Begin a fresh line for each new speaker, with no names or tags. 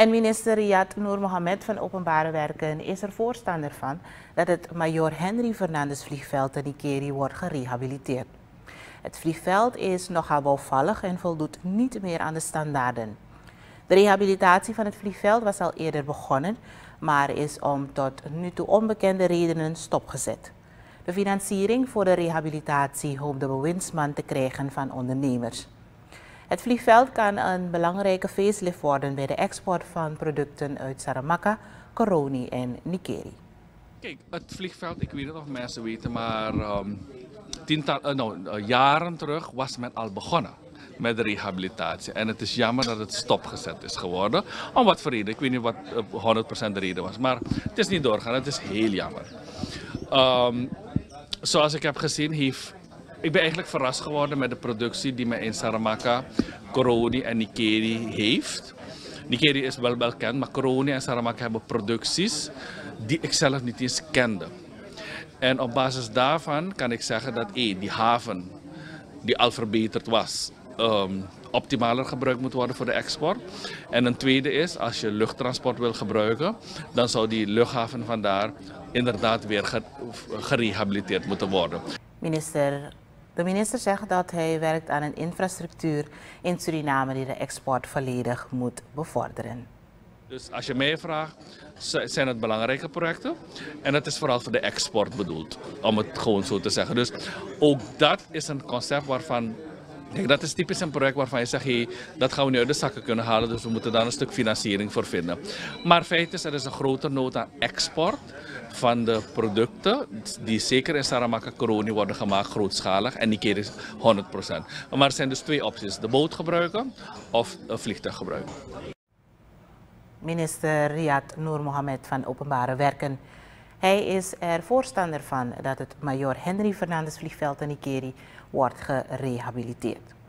En minister Riyad Noor Mohammed van Openbare Werken is er voorstander van dat het Major Henry Fernandes vliegveld te Nikeri wordt gerehabiliteerd. Het vliegveld is nogal bouwvallig en voldoet niet meer aan de standaarden. De rehabilitatie van het vliegveld was al eerder begonnen, maar is om tot nu toe onbekende redenen stopgezet. De financiering voor de rehabilitatie hoopt de bewindsman te krijgen van ondernemers. Het vliegveld kan een belangrijke facelift worden bij de export van producten uit Saramacca, Koroni en Nikeri.
Kijk, het vliegveld, ik weet niet of mensen weten, maar jaren terug was men al begonnen met de rehabilitatie. En het is jammer dat het stopgezet is geworden. Om wat voor reden, ik weet niet wat 100% de reden was, maar het is niet doorgaan, het is heel jammer. Zoals ik heb gezien, ik ben eigenlijk verrast geworden met de productie die men in Saramacca, Koroni en Nikeri heeft. Nikeri is wel bekend, maar Koroni en Saramacca hebben producties die ik zelf niet eens kende. En op basis daarvan kan ik zeggen dat die haven, die al verbeterd was, optimaler gebruikt moet worden voor de export. En een tweede is, als je luchttransport wil gebruiken, dan zou die luchthaven vandaar inderdaad weer gerehabiliteerd moeten worden.
De minister zegt dat hij werkt aan een infrastructuur in Suriname die de export volledig moet bevorderen.
Dus als je mij vraagt, zijn het belangrijke projecten. En het is vooral voor de export bedoeld, om het gewoon zo te zeggen. Dus ook dat is een concept waarvan, kijk, dat is typisch een project waarvan je zegt, hey, dat gaan we nu uit de zakken kunnen halen, dus we moeten daar een stuk financiering voor vinden. Maar feit is, er is een grote nood aan export van de producten die zeker in Saramacca Koroni worden gemaakt, grootschalig, en Nikeri is 100%. Maar er zijn dus twee opties, de boot gebruiken of een vliegtuig gebruiken.
Minister Riyad Noor Mohammed van Openbare Werken. Hij is er voorstander van dat het Major Henry Fernandes vliegveld te Nikeri wordt gerehabiliteerd.